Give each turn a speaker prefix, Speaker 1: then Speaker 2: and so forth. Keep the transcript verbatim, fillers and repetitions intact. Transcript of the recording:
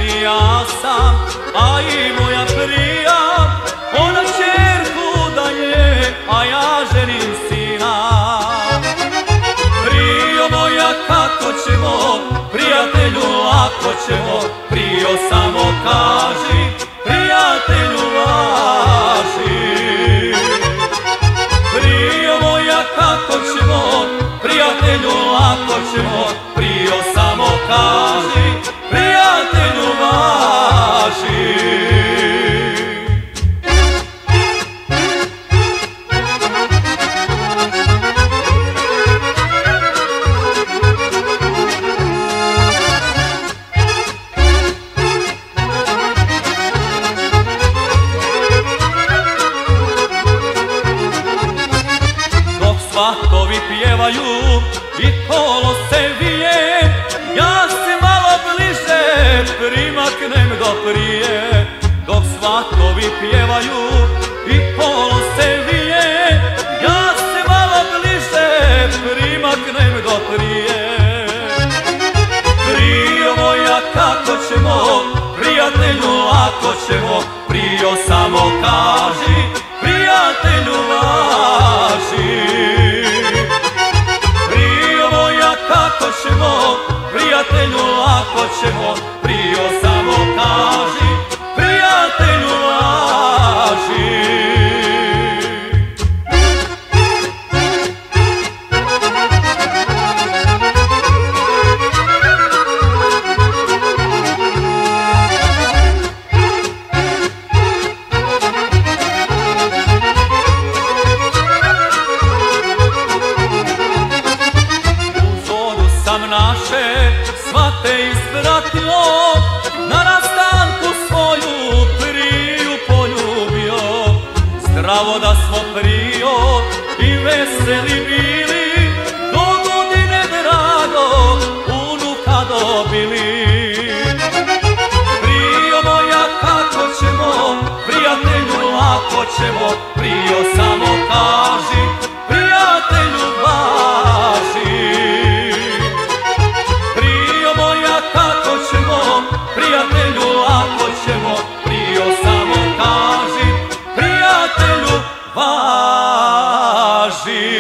Speaker 1: i ja sam, a i moja prija, ona čerku daje, a ja ženim sina. Prijo moja, kako ćemo, prijatelju, ako ćemo, prijo samo kaži, prijatelju važi. Prijo moja, kako ćemo, prijatelju, ako ćemo, prijo samo kaži, prijatelju važi. Svatovi pjevaju i kolo se vije, ja se malo bliže primaknem do prije. Dok svatovi pjevaju i kolo se vije, ja se malo bliže primaknem do prije. Prijo moja, kako ćemo, prijatelju, ako ćemo, prijo samo kaži, prijatelju važi. Kako ćemo, prijatelju, ako ćemo, prijo samo kaži, prijatelju važi. Naše svate ispratio, na rastanku svoju priju poljubio. Zdravo da smo prijo i veseli bili, do godine drago unuka dobili. Prijo moja, kako ćemo, prijatelju, ako ćemo, prijo samo kaži, prijatelju važi. Prijatelju, ako ćemo, prijo samo kaži, prijatelju važi.